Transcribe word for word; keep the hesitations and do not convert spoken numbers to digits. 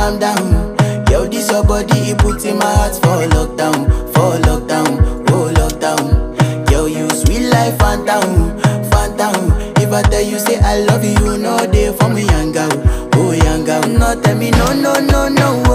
calm down. Yo, this your body, it puts in my heart for lockdown, for lockdown, oh lockdown. Yo, you sweet life, phantom, phantom. If I tell you say I love you, you know they for me young girl, oh young girl. No tell me no, no, no, no.